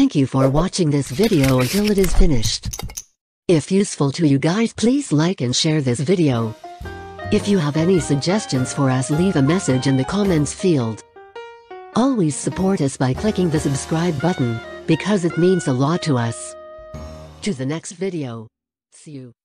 Thank you for watching this video until it is finished. If useful to you guys, please like and share this video. If you have any suggestions for us, leave a message in the comments field. Always support us by clicking the subscribe button, because it means a lot to us. To the next video. See you.